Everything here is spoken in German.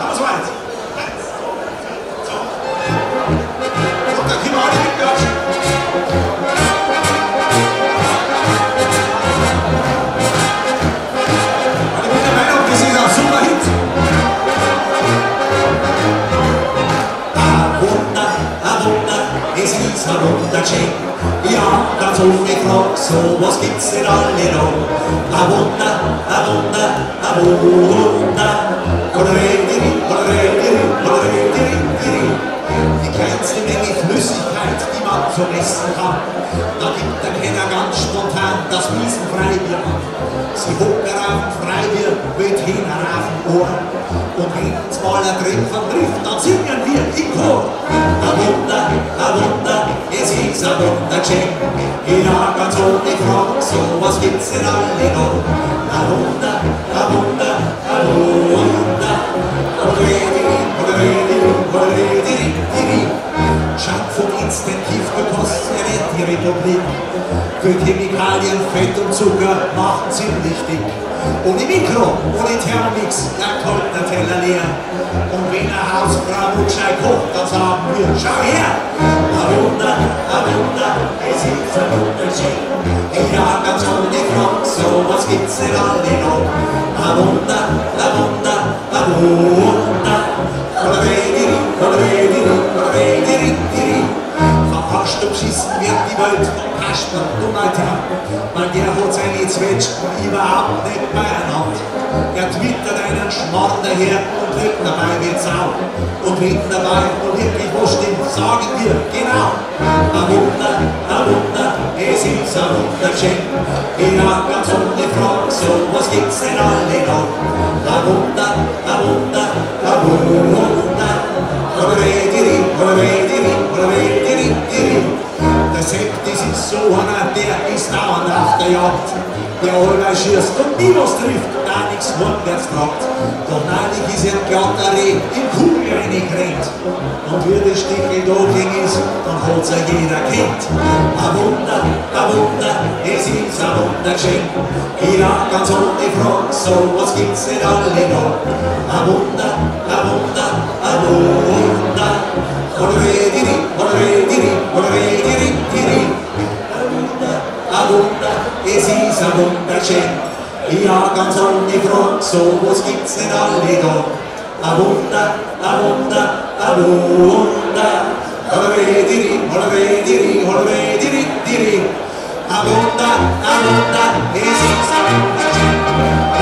Aber so weit. So. Und dann können wir alle mitklatschen. Und ich bin der Meinung, das ist ein super Hit. Es ist ein Wundercheck, ja, ganz ohne Frage, so was gibt's denn alle noch? Ein Wunder, ein Wunder, ein Wunder. Die kleinste Menge Flüssigkeit, die man zum Essen kann, da gibt der Kenner ganz spontan das Wiesn Freibier an. Sie hocken auf dem Freibier mit Hähner auf dem Ohr. Und wenn uns mal ein Treffer trifft, dann singen wir im Chor. Ein Wunder, es ist ein Wundercheck. Ja, ganz ohne Frage, so was gibt's denn alle noch? Ein Wunder, ein Wunder, ein Wunder. Schampf und instinktiv gekostet erwähnt die Republik. Für Chemikalien, Fett und Zucker machen ziemlich dick. Ohne Mikro, ohne Thermomix, der kommt der Teller leer. Und wenn eine Hausfrau Mutschei kocht, dann sagen wir, schau her! Ein Wunder, es ist ein Wundercheck. Ja, ganz ohne Frage, so was gibt's denn alle noch? Ein Wunder, ein Wunder, ein Wunder. Verpasst und beschissen wird die Welt vom Kasper, Dummheit her. Weil der hat seine Zwetschgen überhaupt nicht beieinander. Er twittert einen Schmarrn daher und lebt dabei wie Sau. Und wenn dabei und wirklich was stimmt, sagen wir genau. Ein Wunder, es ist ein Wundercheck. Ja, ganz ohne Frage, so was gibt's denn alle noch? Ein Wunder, ein Wunder, ein Wunder. Der Septis ist so einer, der ist dauernd auf der Jagd. Der allweil schießt und nie was trifft und auch nichts vorwärts tragt. Doch neulich ist er glatter Reh in Kugel reingerannt. Und wie das Stickel da ging ist, dann hat's ja jeder kennt. Ein Wunder, es ist ein Wundercheck. Ja, ganz ohne Frage, so was gibt's denn alle noch? Ein Wunder, ein Wunder, ein Wunder. Ein Wunder, es ist ein Wundercheck. Ja, ganz ohne Frage, so was gibt's denn alle noch? Ein Wunder, ein Wunder, ein Wunder. Ein Wunder, es ist ein Wundercheck.